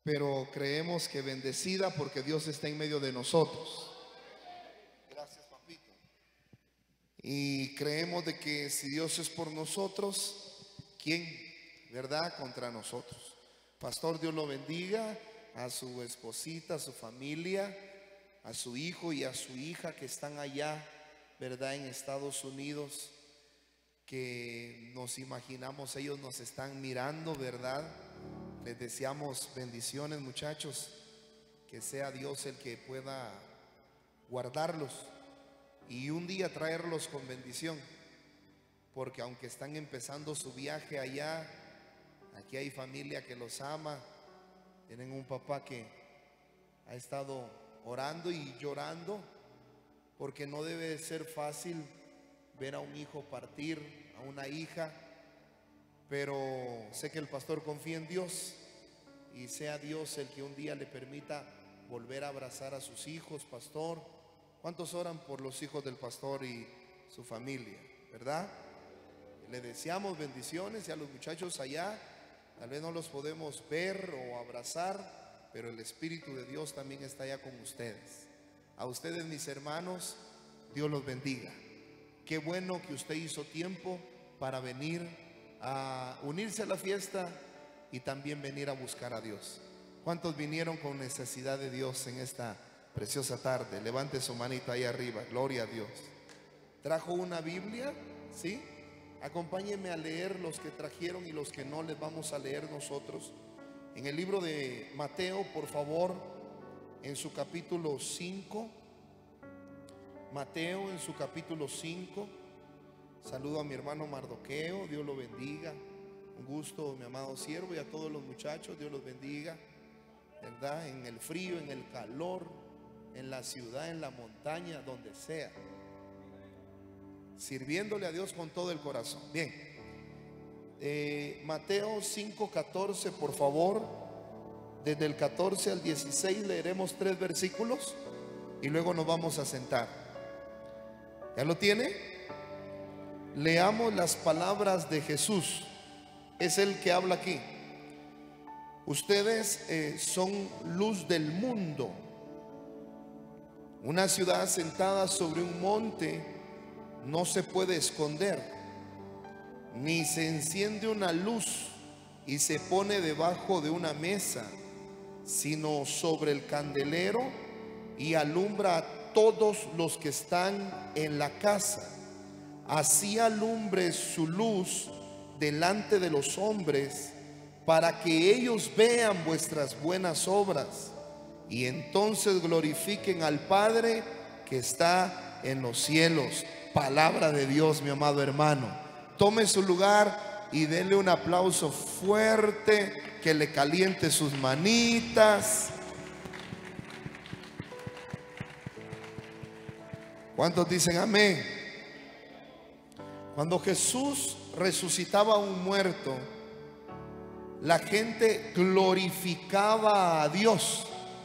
pero creemos que bendecida porque Dios está en medio de nosotros. Gracias, papito. Y creemos de que si Dios es por nosotros, ¿quién, verdad, contra nosotros? Pastor, Dios lo bendiga, a su esposita, a su familia, a su hijo y a su hija que están allá, verdad, en Estados Unidos, que nos imaginamos ellos nos están mirando, verdad. Les deseamos bendiciones, muchachos, que sea Dios el que pueda guardarlos y un día traerlos con bendición, porque aunque están empezando su viaje allá, aquí hay familia que los ama. Tienen un papá que ha estado orando y llorando, porque no debe de ser fácil ver a un hijo partir, a una hija, pero sé que el pastor confía en Dios y sea Dios el que un día le permita volver a abrazar a sus hijos. Pastor, ¿cuántos oran por los hijos del pastor y su familia, verdad? Le deseamos bendiciones y a los muchachos allá, tal vez no los podemos ver o abrazar, pero el Espíritu de Dios también está allá con ustedes. A ustedes, mis hermanos, Dios los bendiga. Qué bueno que usted hizo tiempo para venir a unirse a la fiesta y también venir a buscar a Dios. ¿Cuántos vinieron con necesidad de Dios en esta preciosa tarde? Levante su manita ahí arriba. Gloria a Dios. ¿Trajo una Biblia? ¿Sí? Acompáñenme a leer los que trajeron y los que no les vamos a leer nosotros. En el libro de Mateo, por favor, en su capítulo 5. Mateo en su capítulo 5. Saludo a mi hermano Mardoqueo, Dios lo bendiga. Un gusto, mi amado siervo, y a todos los muchachos, Dios los bendiga, ¿verdad? En el frío, en el calor, en la ciudad, en la montaña, donde sea, sirviéndole a Dios con todo el corazón. Bien, Mateo 5:14, por favor. Desde el 14 al 16 leeremos 3 versículos y luego nos vamos a sentar. ¿Ya lo tiene? Leamos las palabras de Jesús. Es el que habla aquí. Ustedes son luz del mundo. Una ciudad asentada sobre un monte no se puede esconder, ni se enciende una luz y se pone debajo de una mesa, sino sobre el candelero, y alumbra a todos los que están en la casa. Así alumbre su luz delante de los hombres, para que ellos vean vuestras buenas obras y entonces glorifiquen al Padre que está en los cielos. Palabra de Dios, mi amado hermano. Tome su lugar y denle un aplauso fuerte que le caliente sus manitas. ¿Cuántos dicen amén? Cuando Jesús resucitaba a un muerto, la gente glorificaba a Dios.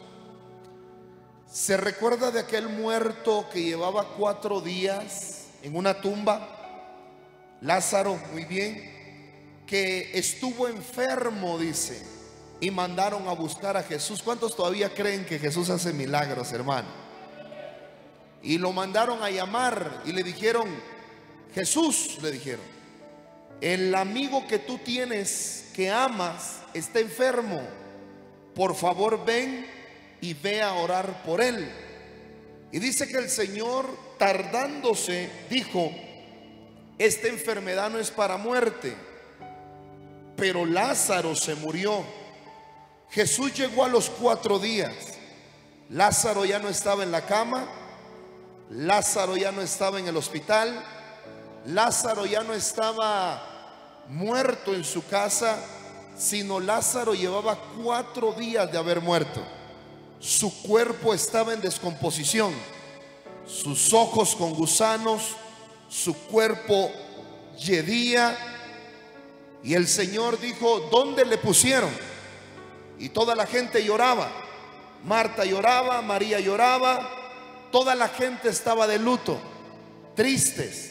¿Se recuerda de aquel muerto que llevaba 4 días en una tumba? Lázaro, muy bien, que estuvo enfermo, dice, y mandaron a buscar a Jesús. ¿Cuántos todavía creen que Jesús hace milagros, hermano? Y lo mandaron a llamar y le dijeron: Jesús, le dijeron, el amigo que tú tienes, que amas, está enfermo. Por favor, ven y ve a orar por él. Y dice que el Señor, tardándose, dijo: esta enfermedad no es para muerte, pero Lázaro se murió. Jesús llegó a los 4 días. Lázaro ya no estaba en la cama, Lázaro ya no estaba en el hospital, Lázaro ya no estaba muerto en su casa, sino Lázaro llevaba 4 días de haber muerto. Su cuerpo estaba en descomposición, sus ojos con gusanos, su cuerpo yedía. Y el Señor dijo: ¿dónde le pusieron? Y toda la gente lloraba. Marta lloraba, María lloraba, toda la gente estaba de luto, tristes.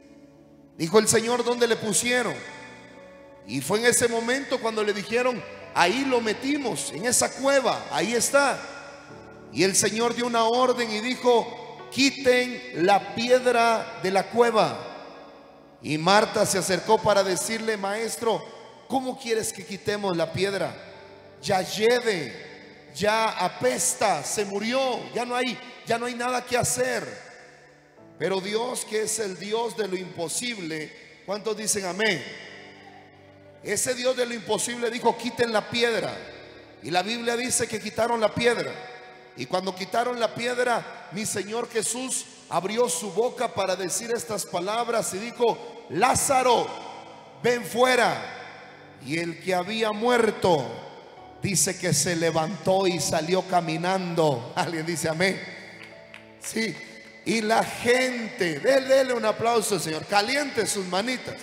Dijo el Señor: ¿dónde le pusieron? Y fue en ese momento cuando le dijeron: ahí lo metimos, en esa cueva, ahí está. Y el Señor dio una orden y dijo: quiten la piedra de la cueva. Y Marta se acercó para decirle: maestro, ¿cómo quieres que quitemos la piedra? Ya lleve, ya apesta, se murió, ya no hay nada que hacer. Pero Dios, que es el Dios de lo imposible, ¿cuántos dicen amén? Ese Dios de lo imposible dijo: quiten la piedra. Y la Biblia dice que quitaron la piedra. Y cuando quitaron la piedra, mi Señor Jesús abrió su boca para decir estas palabras y dijo: Lázaro, ven fuera. Y el que había muerto, dice que se levantó y salió caminando. Alguien dice amén. Sí. Y la gente, dele un aplauso, Señor, caliente sus manitas.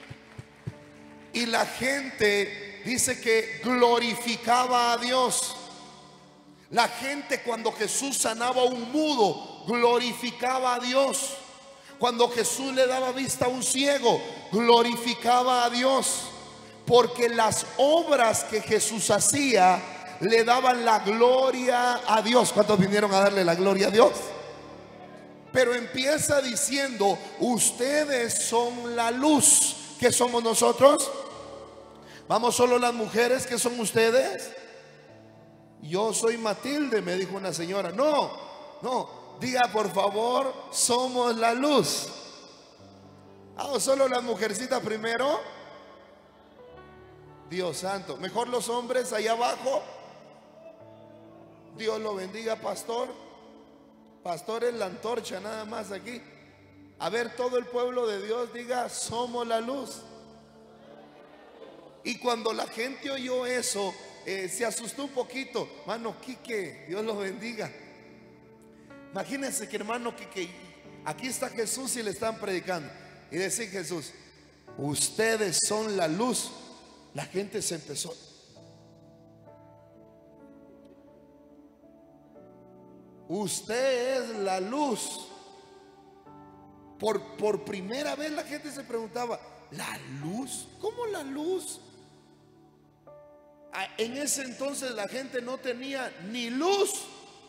Y la gente dice que glorificaba a Dios. La gente, cuando Jesús sanaba a un mudo, glorificaba a Dios. Cuando Jesús le daba vista a un ciego, glorificaba a Dios. Porque las obras que Jesús hacía le daban la gloria a Dios. ¿Cuántos vinieron a darle la gloria a Dios? Pero empieza diciendo: ustedes son la luz. ¿Qué somos nosotros? Vamos, solo las mujeres. ¿Qué son ustedes? Yo soy Matilde, me dijo una señora. No, diga por favor: somos la luz. Solo las mujercitas primero. Dios santo. Mejor los hombres allá abajo. Dios lo bendiga, pastor. Pastor es la antorcha nada más aquí. A ver, todo el pueblo de Dios diga: somos la luz. Y cuando la gente oyó eso, se asustó un poquito. Hermano Quique, Dios lo bendiga. Imagínense que hermano Quique, aquí está Jesús y le están predicando. Y decir: Jesús, ustedes son la luz. La gente se empezó. Usted es la luz. Por primera vez la gente se preguntaba: ¿la luz? ¿Cómo la luz? En ese entonces la gente no tenía ni luz.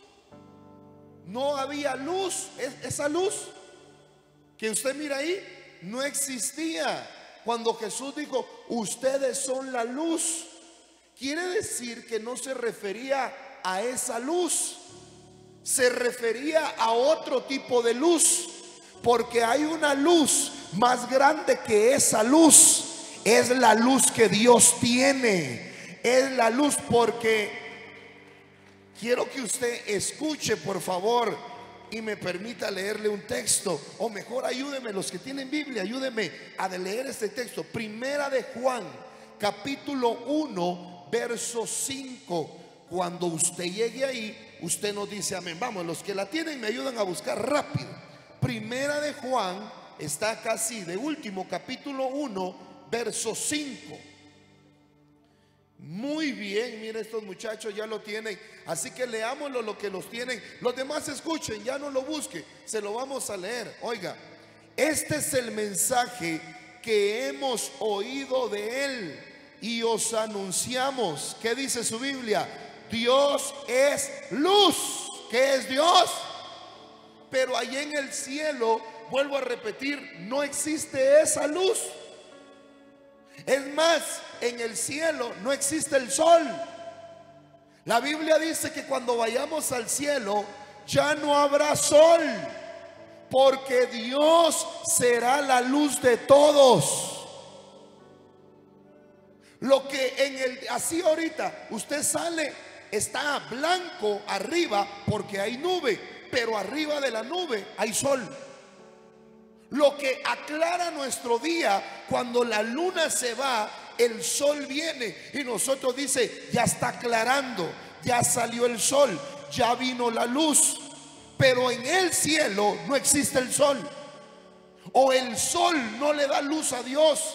No había luz. Esa luz que usted mira ahí no existía cuando Jesús dijo: ustedes son la luz. Quiere decir que no se refería a esa luz, se refería a otro tipo de luz. Porque hay una luz más grande que esa luz. Es la luz que Dios tiene. Es la luz. Porque quiero que usted escuche, por favor, y me permita leerle un texto. O mejor, ayúdeme, los que tienen Biblia, ayúdeme a leer este texto. Primera de Juan, capítulo 1, verso 5. Cuando usted llegue ahí, usted nos dice amén. Vamos, los que la tienen me ayudan a buscar rápido. Primera de Juan, está casi de último, capítulo 1, verso 5. Muy bien, mire, estos muchachos ya lo tienen. Así que leámoslo, lo que los tienen. Los demás escuchen, ya no lo busquen, se lo vamos a leer. Oiga, este es el mensaje que hemos oído de él y os anunciamos. ¿Qué dice su Biblia? Dios es luz. ¿Qué es Dios? Pero allí en el cielo, vuelvo a repetir, no existe esa luz. Es más, en el cielo no existe el sol. La Biblia dice que cuando vayamos al cielo ya no habrá sol, porque Dios será la luz de todos. Lo que así ahorita usted sale, está blanco arriba porque hay nube, pero arriba de la nube hay sol. Lo que aclara nuestro día, cuando la luna se va, el sol viene y nosotros dice: ya está aclarando, ya salió el sol, ya vino la luz. Pero en el cielo no existe el sol, o el sol no le da luz a Dios.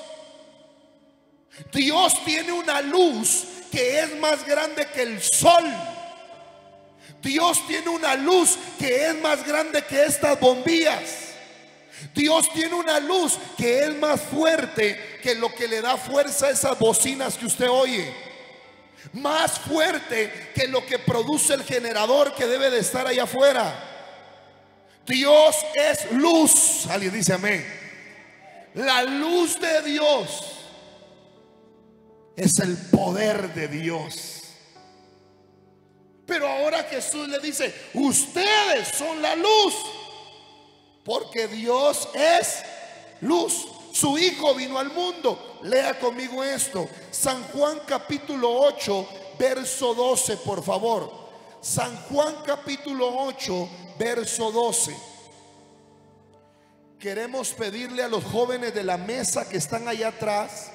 Dios tiene una luz que es más grande que el sol. Dios tiene una luz que es más grande que estas bombillas. Dios tiene una luz que es más fuerte que lo que le da fuerza a esas bocinas que usted oye. más fuerte que lo que produce el generador que debe de estar allá afuera. Dios es luz. Alguien dice amén. La luz de Dios es el poder de Dios. Pero ahora Jesús le dice: ustedes son la luz, porque Dios es luz. Su Hijo vino al mundo. Lea conmigo esto: San Juan capítulo 8 verso 12, por favor. San Juan capítulo 8 verso 12. Queremos pedirle a los jóvenes de la mesa que están allá atrás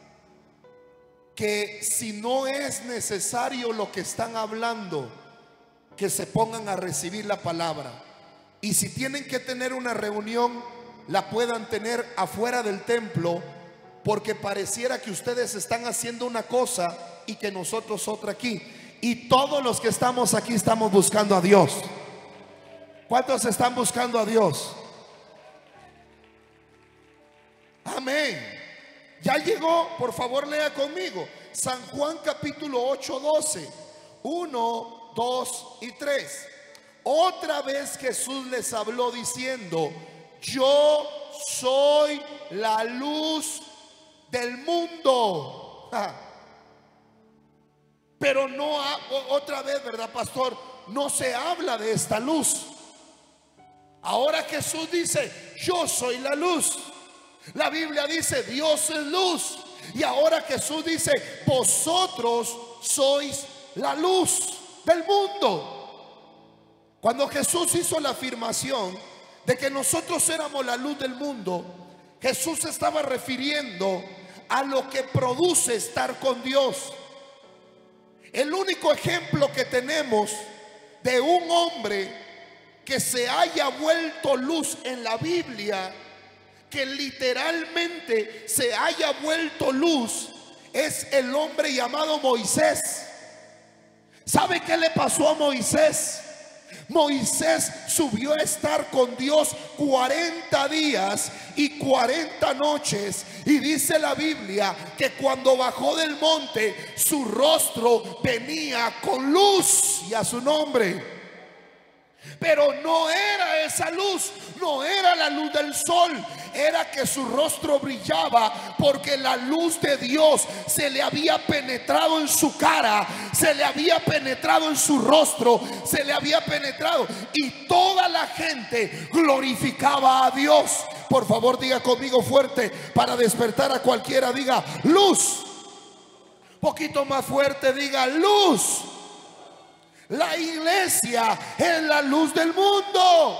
que, si no es necesario lo que están hablando, que se pongan a recibir la palabra. Y si tienen que tener una reunión, la puedan tener afuera del templo, porque pareciera que ustedes están haciendo una cosa y que nosotros otra aquí. Y todos los que estamos aquí estamos buscando a Dios. ¿Cuántos están buscando a Dios? Amén. Ya llegó, por favor lea conmigo. San Juan capítulo 8, 12. 1, 2 y 3. Otra vez Jesús les habló diciendo: yo soy la luz del mundo. Pero no, otra vez, ¿verdad, pastor? No se habla de esta luz. Ahora Jesús dice: yo soy la luz. La Biblia dice: Dios es luz. Y ahora Jesús dice: vosotros sois la luz del mundo. Cuando Jesús hizo la afirmación de que nosotros éramos la luz del mundo, Jesús estaba refiriendo a lo que produce estar con Dios. El único ejemplo que tenemos de un hombre que se haya vuelto luz en la Biblia, que literalmente se haya vuelto luz, es el hombre llamado Moisés. ¿Sabe qué le pasó a Moisés? Moisés subió a estar con Dios 40 días y 40 noches, y dice la Biblia que cuando bajó del monte su rostro venía con luz, y a su nombre. Pero no era esa luz, no era la luz del sol, era que su rostro brillaba porque la luz de Dios se le había penetrado en su cara, se le había penetrado en su rostro, se le había penetrado, y toda la gente glorificaba a Dios. Por favor, diga conmigo fuerte para despertar a cualquiera. Diga luz. Poquito más fuerte, diga luz. La iglesia es la luz del mundo.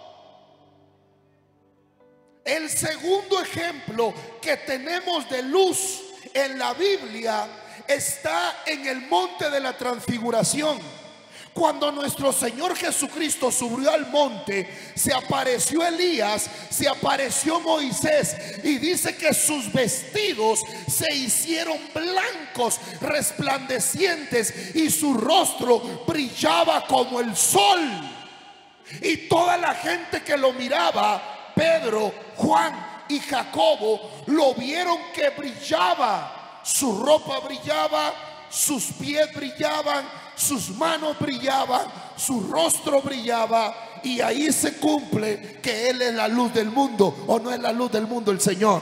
El segundo ejemplo que tenemos de luz en la Biblia está en el monte de la transfiguración. Cuando nuestro Señor Jesucristo subió al monte, se apareció Elías, se apareció Moisés, y dice que sus vestidos se hicieron blancos, resplandecientes, y su rostro brillaba como el sol. Y toda la gente que lo miraba, Pedro, Juan y Jacobo, lo vieron que brillaba. Su ropa brillaba, sus pies brillaban, sus manos brillaban, su rostro brillaba. Y ahí se cumple que Él es la luz del mundo. ¿O no es la luz del mundo el Señor?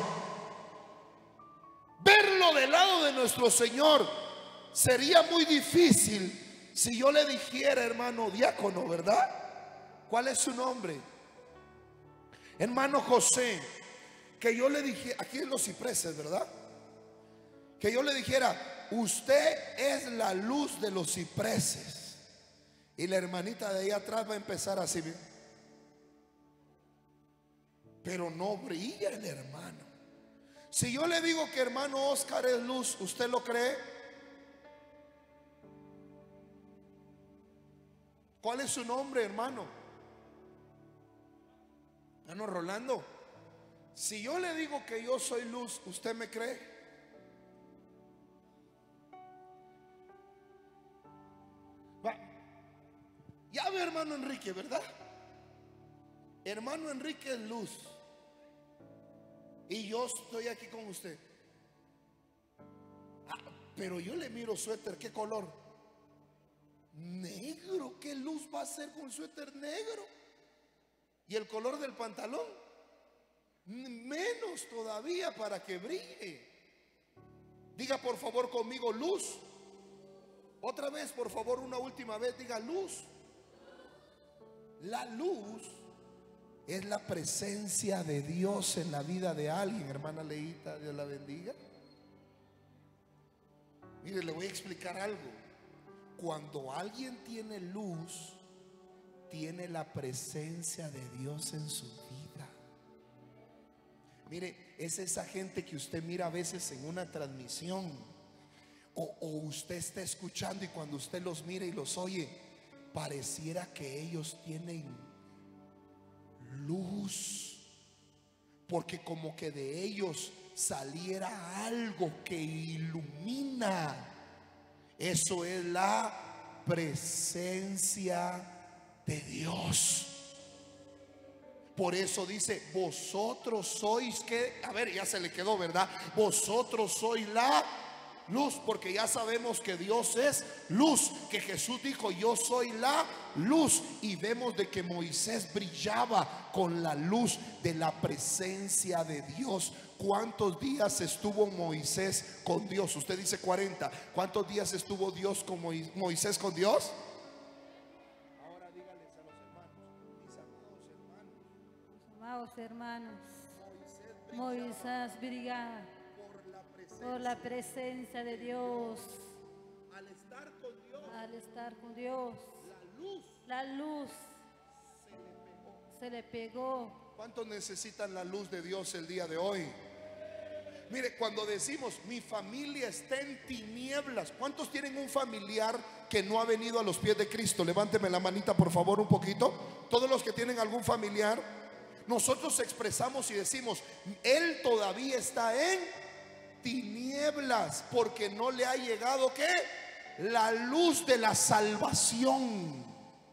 Verlo del lado de nuestro Señor sería muy difícil si yo le dijera, hermano diácono, ¿verdad? ¿Cuál es su nombre? Hermano José. Que yo le dije, aquí en los cipreses, ¿verdad? Que yo le dijera: usted es la luz de los cipreses. Y la hermanita de ahí atrás va a empezar así. Pero no brilla el hermano. Si yo le digo que hermano Oscar es luz, ¿usted lo cree? ¿Cuál es su nombre, hermano? Hermano Rolando. Si yo le digo que yo soy luz, ¿usted me cree? Ya ve, hermano Enrique, ¿verdad? Hermano Enrique es luz, y yo estoy aquí con usted. pero yo le miro suéter, ¿qué color? Negro. ¿Qué luz va a hacer con suéter negro? Y el color del pantalón, menos todavía para que brille. Diga por favor conmigo, luz. Otra vez, por favor, una última vez, diga luz. La luz es la presencia de Dios en la vida de alguien. Hermana Leita, Dios la bendiga. Mire, le voy a explicar algo. Cuando alguien tiene luz, tiene la presencia de Dios en su vida. Mire, es esa gente que usted mira a veces en una transmisión, o usted está escuchando, y cuando usted los mira y los oye, pareciera que ellos tienen luz, porque como que de ellos saliera algo que ilumina. Eso es la presencia de Dios. Por eso dice, vosotros sois que, a ver, ya se le quedó, ¿verdad? Vosotros sois la luz, porque ya sabemos que Dios es luz, que Jesús dijo, yo soy la luz. Y vemos de que Moisés brillaba con la luz de la presencia de Dios. ¿Cuántos días estuvo Moisés con Dios? Usted dice 40. ¿Cuántos días estuvo Dios con Moisés con Dios? Ahora dígales a los hermanos, mis amados hermanos, Moisés brillaba por la presencia de Dios. Al estar con Dios, la luz se le pegó. ¿Cuántos necesitan la luz de Dios el día de hoy? Mire, cuando decimos mi familia está en tinieblas, ¿cuántos tienen un familiar que no ha venido a los pies de Cristo? Levánteme la manita por favor un poquito. Todos los que tienen algún familiar, nosotros expresamos y decimos, él todavía está en tinieblas porque no le ha llegado, ¿qué? La luz de la salvación.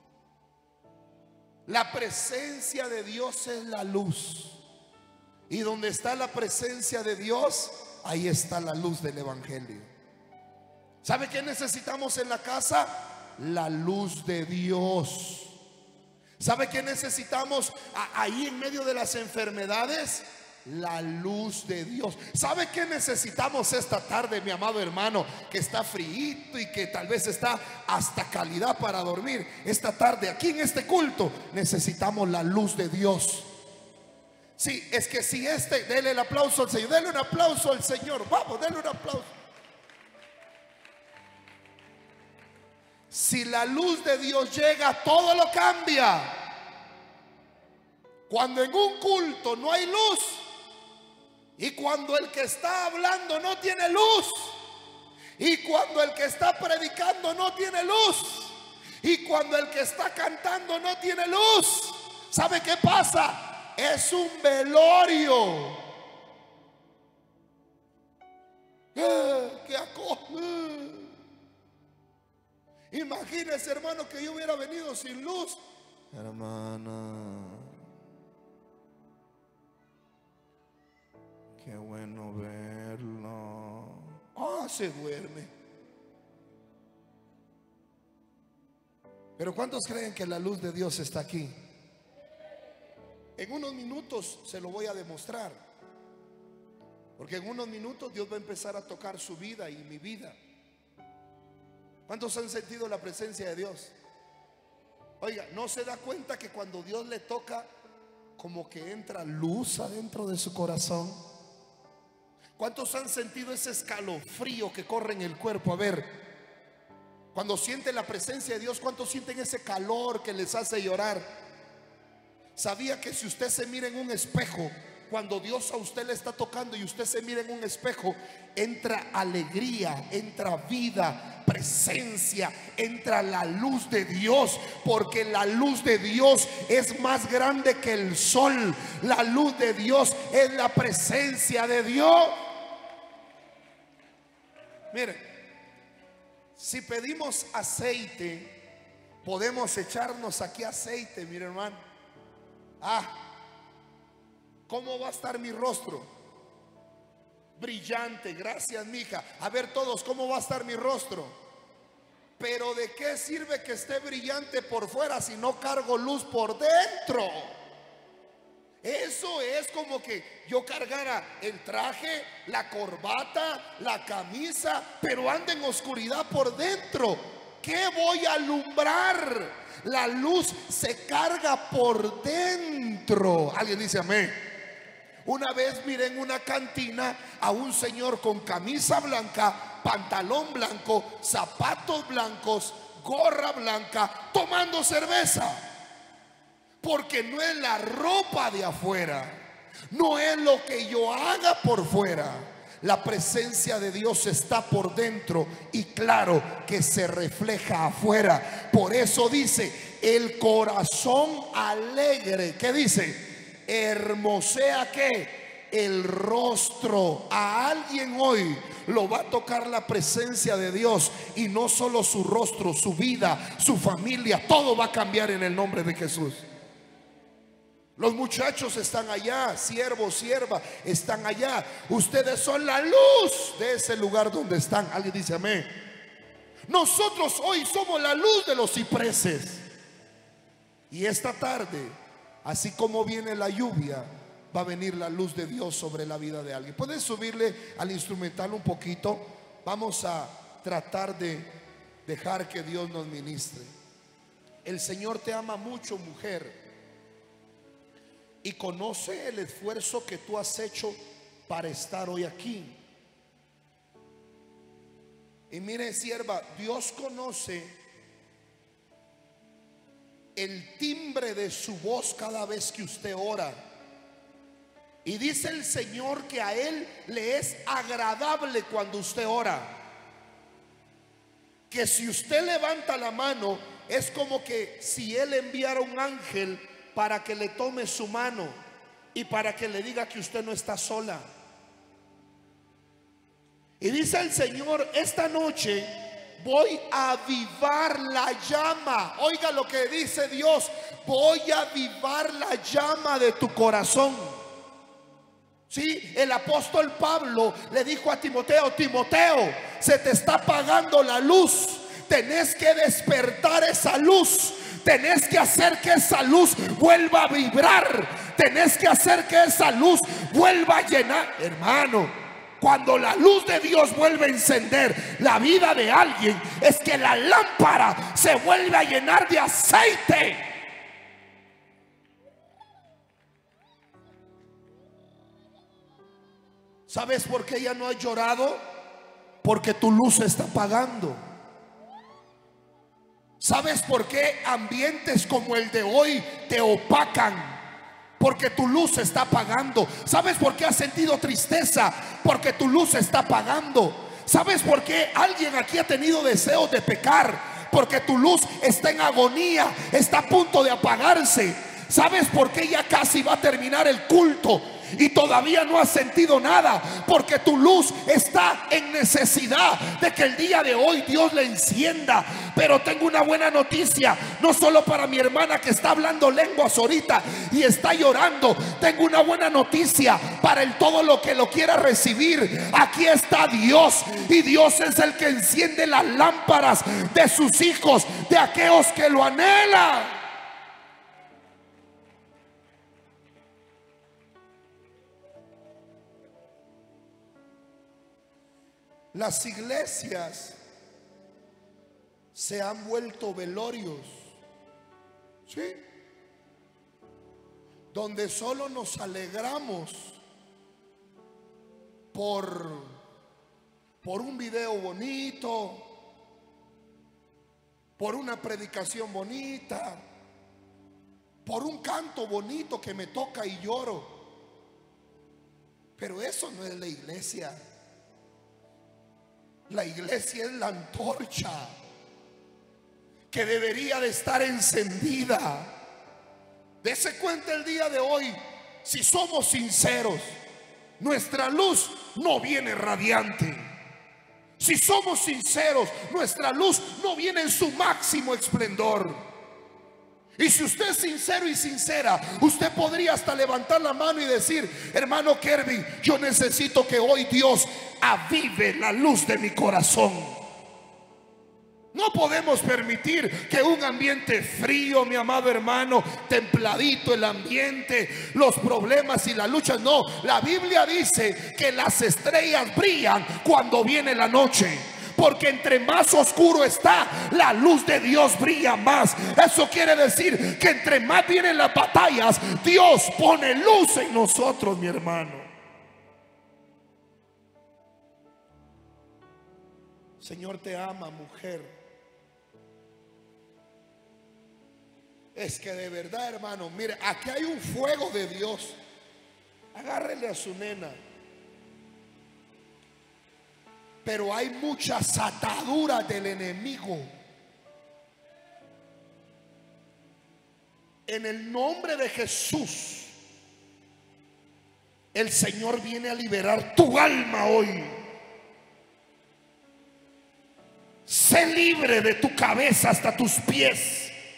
La presencia de Dios es la luz. Y donde está la presencia de Dios, ahí está la luz del evangelio. ¿Sabe qué necesitamos en la casa? La luz de Dios. ¿Sabe qué necesitamos ahí en medio de las enfermedades? La luz de Dios. ¿Sabe qué necesitamos esta tarde, mi amado hermano, que está frío y que tal vez está hasta calidad para dormir? Esta tarde aquí en este culto necesitamos la luz de Dios. Sí, es que si dele el aplauso al Señor, dele un aplauso al Señor, vamos, dele un aplauso. Si la luz de Dios llega, todo lo cambia. Cuando en un culto no hay luz, y cuando el que está hablando no tiene luz, y cuando el que está predicando no tiene luz, y cuando el que está cantando no tiene luz, ¿sabe qué pasa? Es un velorio. Imagínese, hermano, que yo hubiera venido sin luz. Hermana, qué bueno verlo. Se duerme. Pero ¿cuántos creen que la luz de Dios está aquí? En unos minutos se lo voy a demostrar, porque en unos minutos Dios va a empezar a tocar su vida y mi vida. ¿Cuántos han sentido la presencia de Dios? Oiga, ¿no se da cuenta que cuando Dios le toca, como que entra luz adentro de su corazón? ¿Cuántos han sentido ese escalofrío que corre en el cuerpo? A ver, cuando sienten la presencia de Dios, ¿cuántos sienten ese calor que les hace llorar? ¿Sabía que si usted se mira en un espejo, cuando Dios a usted le está tocando y usted se mira en un espejo, entra alegría, entra vida, presencia, entra la luz de Dios? Porque la luz de Dios es más grande que el sol. La luz de Dios es la presencia de Dios. Mire, si pedimos aceite, podemos echarnos aquí aceite, mire hermano. ¿Cómo va a estar mi rostro? brillante. Gracias, mija. A ver todos, ¿cómo va a estar mi rostro? Pero ¿de qué sirve que esté brillante por fuera si no cargo luz por dentro? Eso es como que yo cargara el traje, la corbata, la camisa, pero anda en oscuridad por dentro. ¿Qué voy a alumbrar? La luz se carga por dentro. Alguien dice amén. Una vez miré en una cantina a un señor con camisa blanca, pantalón blanco, zapatos blancos, gorra blanca, tomando cerveza. Porque no es la ropa de afuera, no es lo que yo haga por fuera. La presencia de Dios está por dentro y claro que se refleja afuera. Por eso dice, el corazón alegre, ¿qué dice? Hermosea ¿qué? El rostro. A alguien hoy lo va a tocar la presencia de Dios, y no solo su rostro, su vida, su familia, todo va a cambiar en el nombre de Jesús. Los muchachos están allá, siervos, sierva, están allá. Ustedes son la luz de ese lugar donde están. Alguien dice amén. Nosotros hoy somos la luz de los cipreses. Y esta tarde, así como viene la lluvia, va a venir la luz de Dios sobre la vida de alguien. ¿Puedes subirle al instrumental un poquito? Vamos a tratar de dejar que Dios nos ministre. El Señor te ama mucho, mujer, y conoce el esfuerzo que tú has hecho para estar hoy aquí. Y mire, sierva, Dios conoce el timbre de su voz cada vez que usted ora. Y dice el Señor que a Él le es agradable cuando usted ora. Que si usted levanta la mano, es como que si Él enviara un ángel para que le tome su mano y para que le diga que usted no está sola. Y dice el Señor, esta noche voy a avivar la llama. Oiga lo que dice Dios: voy a avivar la llama de tu corazón. Sí, el apóstol Pablo le dijo a Timoteo: Timoteo, se te está apagando la luz. Tenés que despertar esa luz. Tenés que hacer que esa luz vuelva a vibrar. Tenés que hacer que esa luz vuelva a llenar. Hermano, cuando la luz de Dios vuelve a encender la vida de alguien, es que la lámpara se vuelve a llenar de aceite. ¿Sabes por qué ella no ha llorado? Porque tu luz se está apagando. ¿Sabes por qué ambientes como el de hoy te opacan? Porque tu luz se está apagando. ¿Sabes por qué has sentido tristeza? Porque tu luz se está apagando. ¿Sabes por qué alguien aquí ha tenido deseos de pecar? Porque tu luz está en agonía, está a punto de apagarse. ¿Sabes por qué ya casi va a terminar el culto y todavía no has sentido nada? Porque tu luz está en necesidad de que el día de hoy Dios la encienda. Pero tengo una buena noticia, no solo para mi hermana que está hablando lenguas ahorita y está llorando. Tengo una buena noticia para el todo lo que lo quiera recibir. Aquí está Dios, y Dios es el que enciende las lámparas de sus hijos, de aquellos que lo anhelan. Las iglesias se han vuelto velorios, ¿sí? Donde solo nos alegramos por un video bonito, por una predicación bonita, por un canto bonito que me toca y lloro. Pero eso no es la iglesia. La iglesia es la antorcha que debería de estar encendida. Dese cuenta el día de hoy, si somos sinceros, nuestra luz no viene radiante. Si somos sinceros, nuestra luz no viene en su máximo esplendor. Y si usted es sincero y sincera, usted podría hasta levantar la mano y decir: hermano Kerby, yo necesito que hoy Dios avive la luz de mi corazón. No podemos permitir que un ambiente frío, mi amado hermano, templadito el ambiente, los problemas y las luchas. No, la Biblia dice que las estrellas brillan cuando viene la noche, porque entre más oscuro está, la luz de Dios brilla más. Eso quiere decir que entre más vienen las batallas, Dios pone luz en nosotros, mi hermano. Señor te ama, mujer. Es que de verdad, hermano, mire, aquí hay un fuego de Dios. Agárrele a su nena. Pero hay muchas ataduras del enemigo. En el nombre de Jesús, el Señor viene a liberar tu alma hoy. Sé libre de tu cabeza hasta tus pies.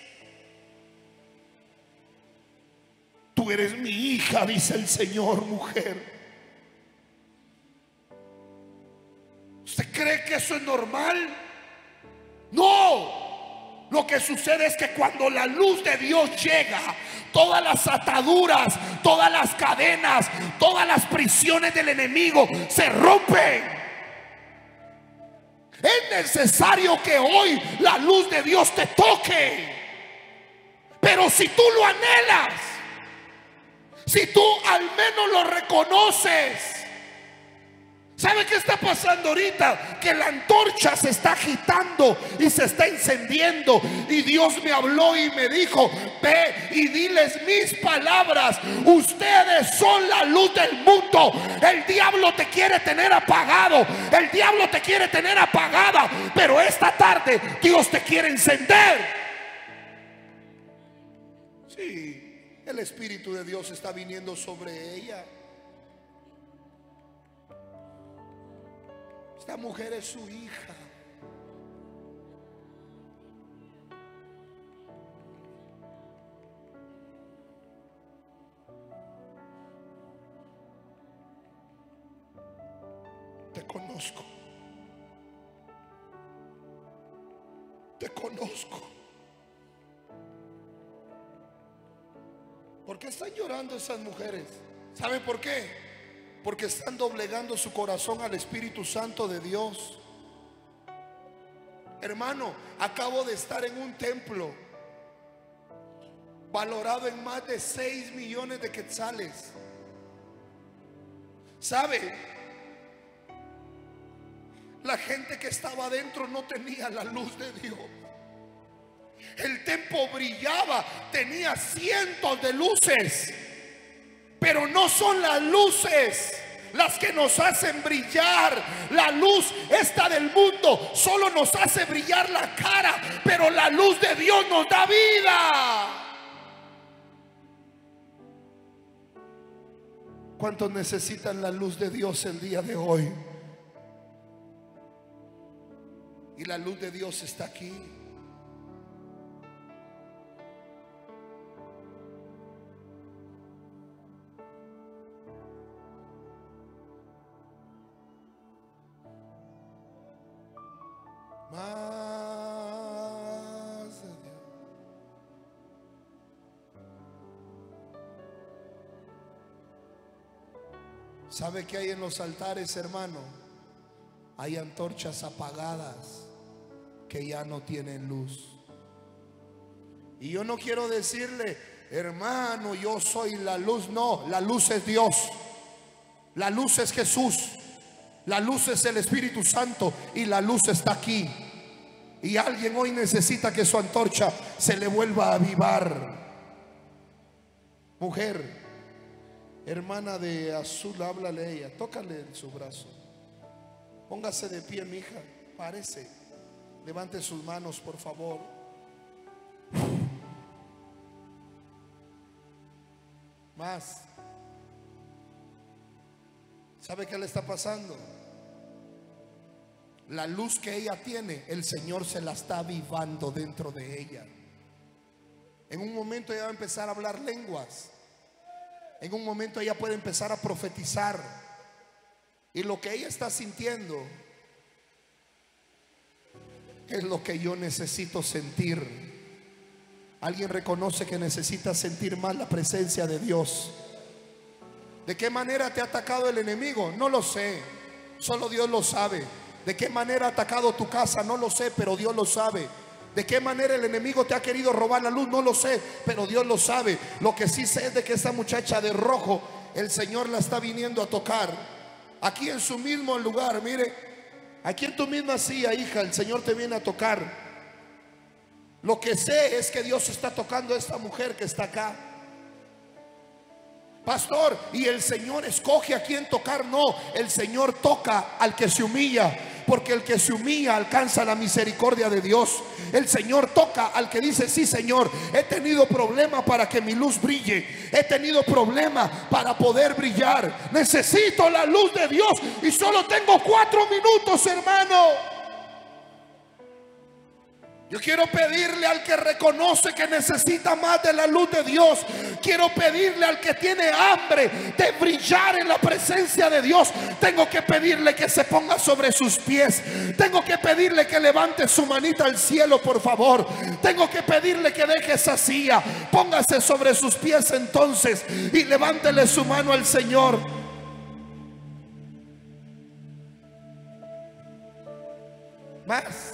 Tú eres mi hija, dice el Señor, mujer. ¿Usted cree que eso es normal? No. Lo que sucede es que cuando la luz de Dios llega, todas las ataduras, todas las cadenas, todas las prisiones del enemigo se rompen. Es necesario que hoy la luz de Dios te toque. Pero si tú lo anhelas, si tú al menos lo reconoces. ¿Sabe qué está pasando ahorita? Que la antorcha se está agitando y se está encendiendo. Y Dios me habló y me dijo: ve y diles mis palabras. Ustedes son la luz del mundo. El diablo te quiere tener apagado. El diablo te quiere tener apagada. Pero esta tarde Dios te quiere encender. Sí. El Espíritu de Dios está viniendo sobre ella. Esta mujer es su hija. Te conozco. Te conozco. ¿Por qué están llorando esas mujeres? ¿Saben por qué? Porque están doblegando su corazón al Espíritu Santo de Dios. Hermano, acabo de estar en un templo valorado en más de 6 millones de quetzales. ¿Sabe? La gente que estaba adentro no tenía la luz de Dios. El templo brillaba, tenía cientos de luces, pero no son las luces las que nos hacen brillar. La luz esta del mundo solo nos hace brillar la cara, pero la luz de Dios nos da vida. ¿Cuántos necesitan la luz de Dios el día de hoy? Y la luz de Dios está aquí. Más de Dios. ¿Sabe qué hay en los altares, hermano? Hay antorchas apagadas que ya no tienen luz. Y yo no quiero decirle: hermano, yo soy la luz. No, la luz es Dios. La luz es Jesús. La luz es el Espíritu Santo. Y la luz está aquí. Y alguien hoy necesita que su antorcha se le vuelva a avivar. Mujer, hermana de azul, háblale a ella. Tócale en su brazo. Póngase de pie, mi hija. Párese. Levante sus manos, por favor. Más. ¿Sabe qué le está pasando? La luz que ella tiene, el Señor se la está avivando dentro de ella. En un momento ella va a empezar a hablar lenguas. En un momento ella puede empezar a profetizar. Y lo que ella está sintiendo es lo que yo necesito sentir. Alguien reconoce que necesita sentir más la presencia de Dios. ¿De qué manera te ha atacado el enemigo? No lo sé, solo Dios lo sabe. ¿De qué manera ha atacado tu casa? No lo sé, pero Dios lo sabe. ¿De qué manera el enemigo te ha querido robar la luz? No lo sé, pero Dios lo sabe. Lo que sí sé es de que esta muchacha de rojo, el Señor la está viniendo a tocar. Aquí en su mismo lugar, mire, aquí en tu misma silla, hija, el Señor te viene a tocar. Lo que sé es que Dios está tocando a esta mujer que está acá. Pastor, y el Señor escoge a quién tocar. No, el Señor toca al que se humilla, porque el que se humilla alcanza la misericordia de Dios. El Señor toca al que dice: sí, Señor, he tenido problema para que mi luz brille, he tenido problema para poder brillar, necesito la luz de Dios y solo tengo 4 minutos, hermano. Yo quiero pedirle al que reconoce que necesita más de la luz de Dios. Quiero pedirle al que tiene hambre de brillar en la presencia de Dios. Tengo que pedirle que se ponga sobre sus pies. Tengo que pedirle que levante su manita al cielo, por favor. Tengo que pedirle que deje esa silla. Póngase sobre sus pies entonces y levántele su mano al Señor. Más.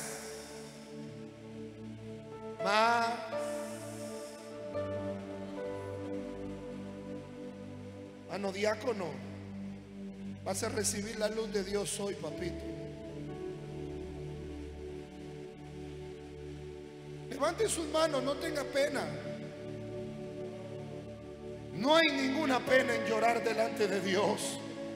Mano, diácono, vas a recibir la luz de Dios hoy, papito. Levante sus manos, no tenga pena. No hay ninguna pena en llorar delante de Dios.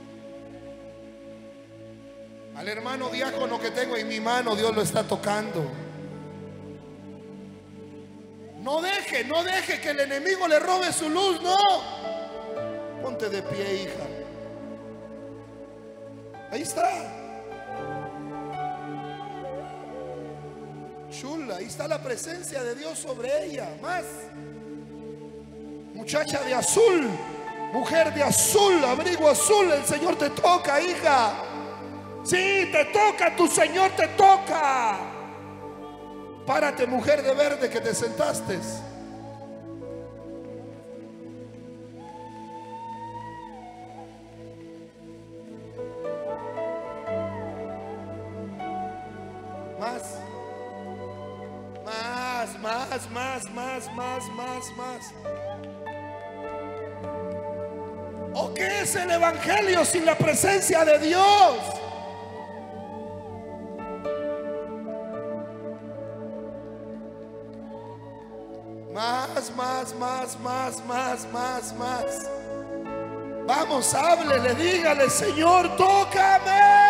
Al hermano diácono que tengo en mi mano, Dios lo está tocando. No deje que el enemigo le robe su luz, no. Ponte de pie, hija. Ahí está. Chula, ahí está la presencia de Dios sobre ella. Más. Muchacha de azul, mujer de azul, abrigo azul, el Señor te toca, hija. Sí, te toca, tu Señor te toca. Párate, mujer de verde que te sentaste. Más. ¿O qué es el evangelio sin la presencia de Dios? Más. Vamos, háblele, dígale: Señor, tócame.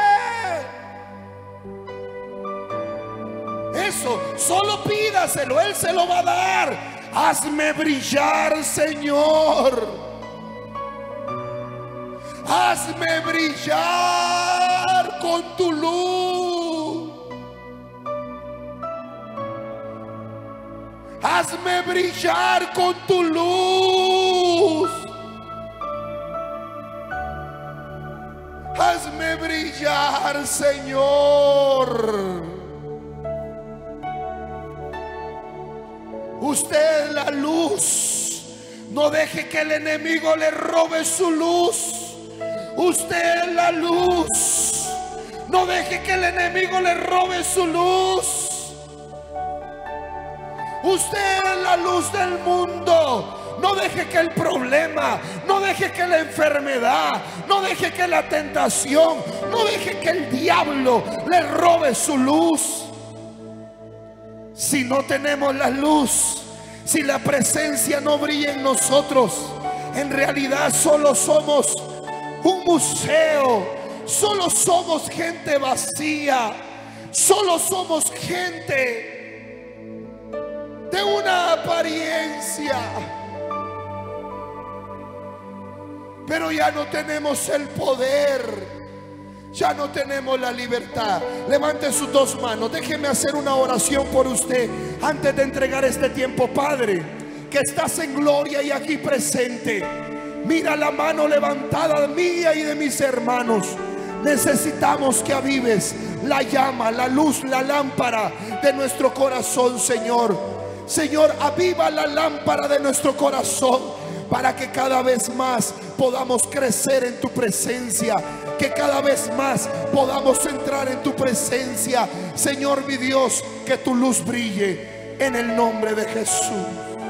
Eso, solo pídaselo, Él se lo va a dar. Hazme brillar, Señor. Hazme brillar con tu luz. Hazme brillar con tu luz. Hazme brillar, Señor. Usted es la luz. No deje que el enemigo le robe su luz. Usted es la luz. No deje que el enemigo le robe su luz. Usted es la luz del mundo. No deje que el problema, no deje que la enfermedad, no deje que la tentación, no deje que el diablo le robe su luz. Si no tenemos la luz, si la presencia no brilla en nosotros, en realidad solo somos un museo, solo somos gente vacía, solo somos gente de una apariencia, pero ya no tenemos el poder. Ya no tenemos la libertad. Levante sus 2 manos. Déjeme hacer una oración por usted antes de entregar este tiempo. Padre, que estás en gloria y aquí presente. Mira la mano levantada mía y de mis hermanos. Necesitamos que avives la llama, la luz, la lámpara de nuestro corazón, Señor. Señor, aviva la lámpara de nuestro corazón para que cada vez más podamos crecer en tu presencia, que cada vez más podamos entrar en tu presencia. Señor mi Dios, que tu luz brille en el nombre de Jesús.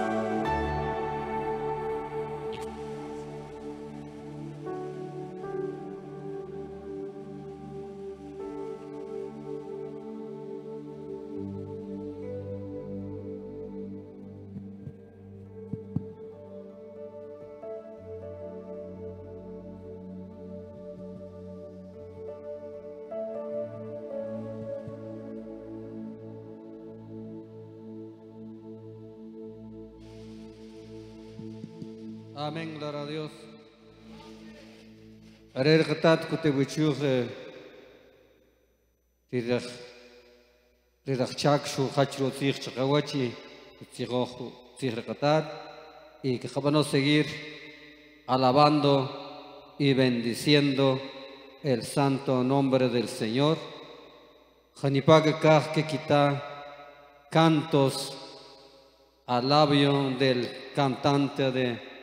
Amén, gloria a Dios. Arer gatat kutebuchuch rirachak shu hachro tzich chakawachi tziroch tzirgatat, y que vamos a seguir alabando y bendiciendo el santo nombre del Señor. Janipag kaj que quita cantos al labio del cantante de